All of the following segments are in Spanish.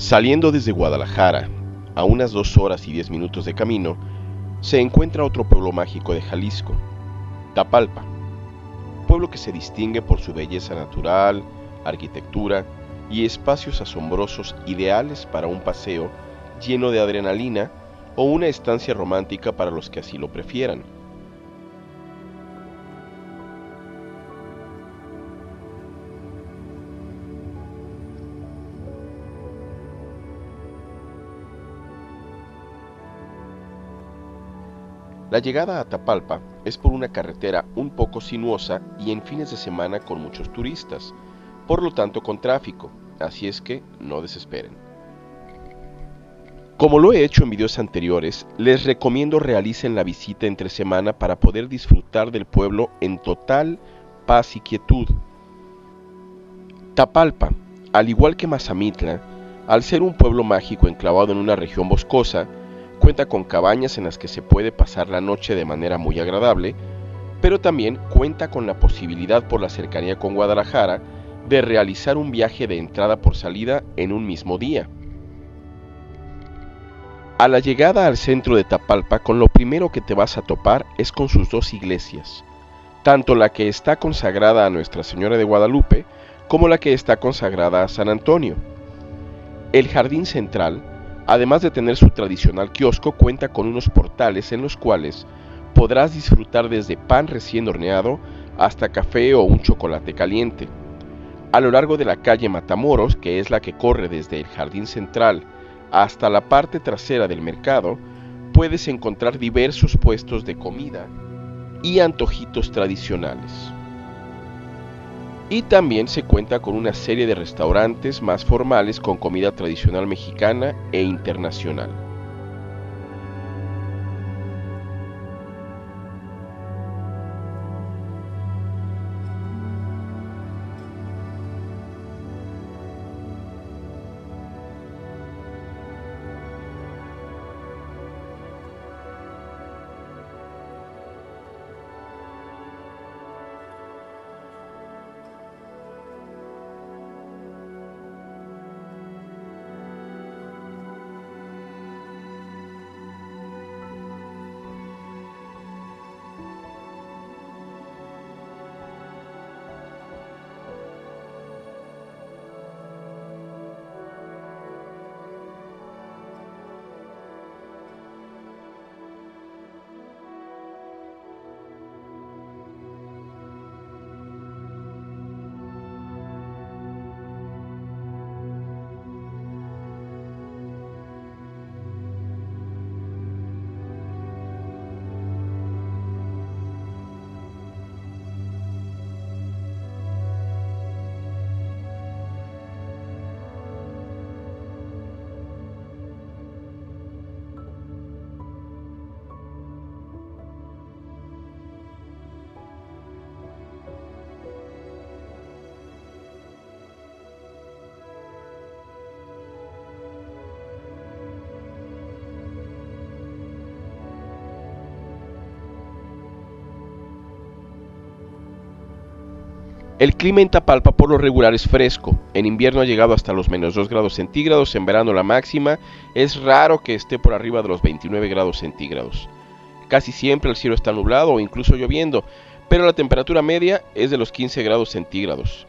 Saliendo desde Guadalajara, a unas 2 horas y 10 minutos de camino, se encuentra otro pueblo mágico de Jalisco, Tapalpa, pueblo que se distingue por su belleza natural, arquitectura y espacios asombrosos ideales para un paseo lleno de adrenalina o una estancia romántica para los que así lo prefieran. La llegada a Tapalpa es por una carretera un poco sinuosa y en fines de semana con muchos turistas, por lo tanto con tráfico, así es que no desesperen. Como lo he hecho en videos anteriores, les recomiendo realicen la visita entre semana para poder disfrutar del pueblo en total paz y quietud. Tapalpa, al igual que Mazamitla, al ser un pueblo mágico enclavado en una región boscosa, cuenta con cabañas en las que se puede pasar la noche de manera muy agradable, pero también cuenta con la posibilidad por la cercanía con Guadalajara de realizar un viaje de entrada por salida en un mismo día. A la llegada al centro de Tapalpa, con lo primero que te vas a topar es con sus dos iglesias, tanto la que está consagrada a Nuestra Señora de Guadalupe como la que está consagrada a San Antonio. El jardín central, además de tener su tradicional kiosco, cuenta con unos portales en los cuales podrás disfrutar desde pan recién horneado hasta café o un chocolate caliente. A lo largo de la calle Matamoros, que es la que corre desde el jardín central hasta la parte trasera del mercado, puedes encontrar diversos puestos de comida y antojitos tradicionales. Y también se cuenta con una serie de restaurantes más formales con comida tradicional mexicana e internacional. El clima en Tapalpa por lo regular es fresco, en invierno ha llegado hasta los -2 grados centígrados, en verano la máxima es raro que esté por arriba de los 29 grados centígrados. Casi siempre el cielo está nublado o incluso lloviendo, pero la temperatura media es de los 15 grados centígrados.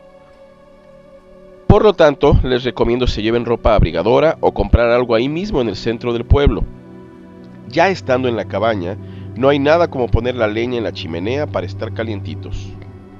Por lo tanto, les recomiendo se lleven ropa abrigadora o comprar algo ahí mismo en el centro del pueblo. Ya estando en la cabaña, no hay nada como poner la leña en la chimenea para estar calientitos.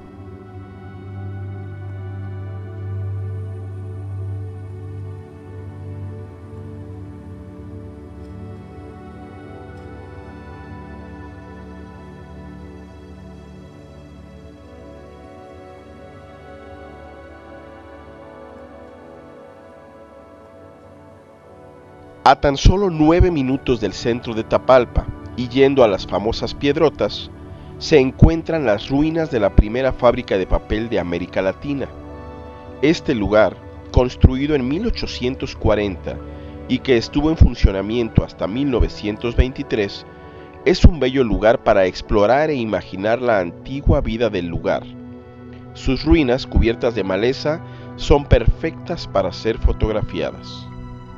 A tan solo 9 minutos del centro de Tapalpa y yendo a las famosas Piedrotas, se encuentran las ruinas de la primera fábrica de papel de América Latina. Este lugar, construido en 1840 y que estuvo en funcionamiento hasta 1923, es un bello lugar para explorar e imaginar la antigua vida del lugar. Sus ruinas, cubiertas de maleza, son perfectas para ser fotografiadas.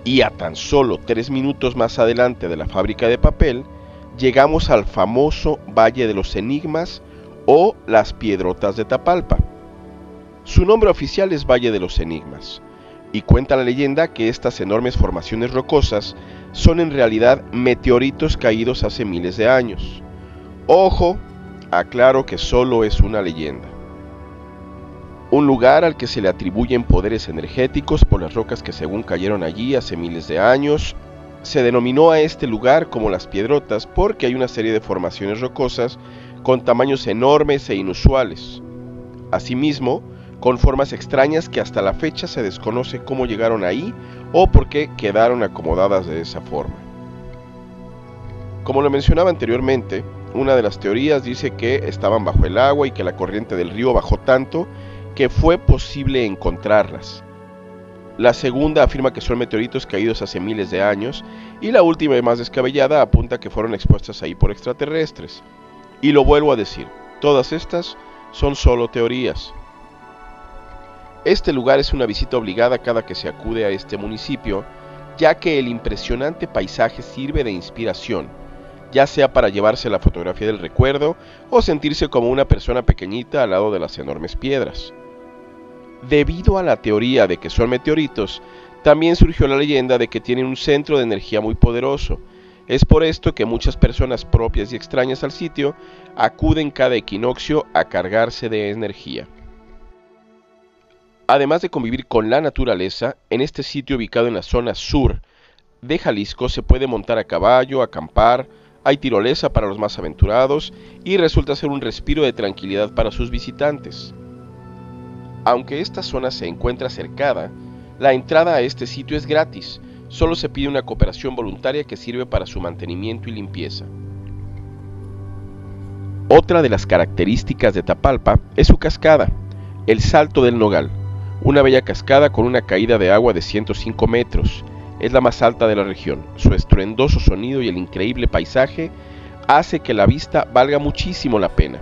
Y a tan solo 3 minutos más adelante de la fábrica de papel, llegamos al famoso Valle de los Enigmas o las Piedrotas de Tapalpa. Su nombre oficial es Valle de los Enigmas, y cuenta la leyenda que estas enormes formaciones rocosas son en realidad meteoritos caídos hace miles de años. Ojo, aclaro que solo es una leyenda. Un lugar al que se le atribuyen poderes energéticos por las rocas que según cayeron allí hace miles de años. Se denominó a este lugar como las Piedrotas porque hay una serie de formaciones rocosas con tamaños enormes e inusuales. Asimismo, con formas extrañas que hasta la fecha se desconoce cómo llegaron ahí o por qué quedaron acomodadas de esa forma. Como lo mencionaba anteriormente, una de las teorías dice que estaban bajo el agua y que la corriente del río bajó tanto que fue posible encontrarlas. La segunda afirma que son meteoritos caídos hace miles de años, y la última y más descabellada apunta que fueron expuestas ahí por extraterrestres. Y lo vuelvo a decir, todas estas son solo teorías. Este lugar es una visita obligada cada que se acude a este municipio, ya que el impresionante paisaje sirve de inspiración, ya sea para llevarse la fotografía del recuerdo o sentirse como una persona pequeñita al lado de las enormes piedras. Debido a la teoría de que son meteoritos, también surgió la leyenda de que tienen un centro de energía muy poderoso. Es por esto que muchas personas propias y extrañas al sitio acuden cada equinoccio a cargarse de energía. Además de convivir con la naturaleza, en este sitio ubicado en la zona sur de Jalisco se puede montar a caballo, acampar, hay tirolesa para los más aventurados y resulta ser un respiro de tranquilidad para sus visitantes. Aunque esta zona se encuentra cercada, la entrada a este sitio es gratis, solo se pide una cooperación voluntaria que sirve para su mantenimiento y limpieza. Otra de las características de Tapalpa es su cascada, el Salto del Nogal, una bella cascada con una caída de agua de 105 metros, es la más alta de la región. Su estruendoso sonido y el increíble paisaje hace que la vista valga muchísimo la pena.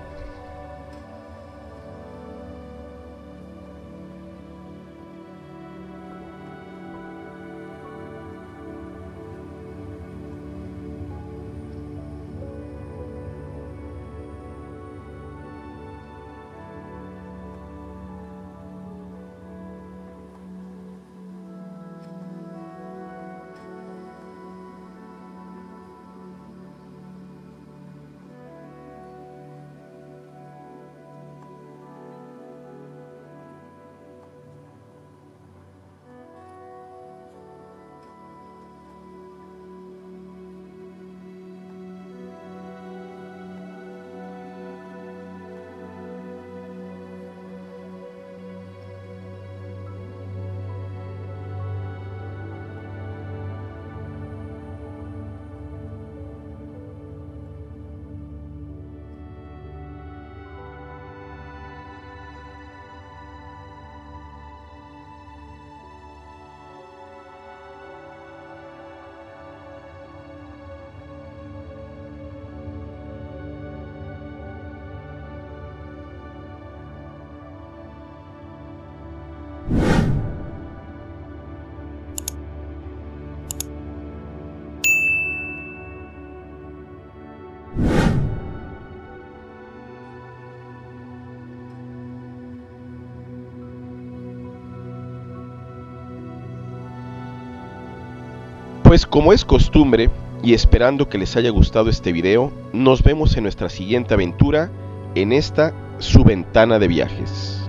Pues como es costumbre, y esperando que les haya gustado este video, nos vemos en nuestra siguiente aventura en esta su ventana de viajes.